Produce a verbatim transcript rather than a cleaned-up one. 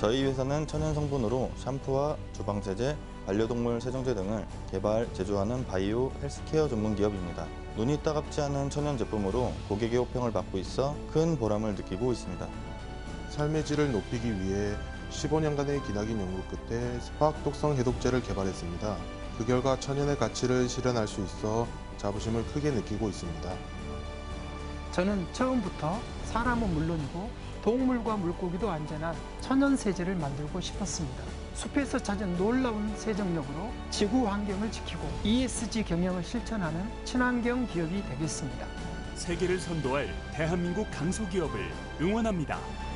저희 회사는 천연 성분으로 샴푸와 주방세제, 반려동물 세정제 등을 개발, 제조하는 바이오 헬스케어 전문 기업입니다. 눈이 따갑지 않은 천연 제품으로 고객의 호평을 받고 있어 큰 보람을 느끼고 있습니다. 삶의 질을 높이기 위해 십오 년간의 기나긴 연구 끝에 스파크 독성 해독제를 개발했습니다. 그 결과 천연의 가치를 실현할 수 있어 자부심을 크게 느끼고 있습니다. 저는 처음부터 사람은 물론이고 동물과 물고기도 안전한 천연 세제를 만들고 싶었습니다. 숲에서 찾은 놀라운 세정력으로 지구 환경을 지키고 이에스지 경영을 실천하는 친환경 기업이 되겠습니다. 세계를 선도할 대한민국 강소기업을 응원합니다.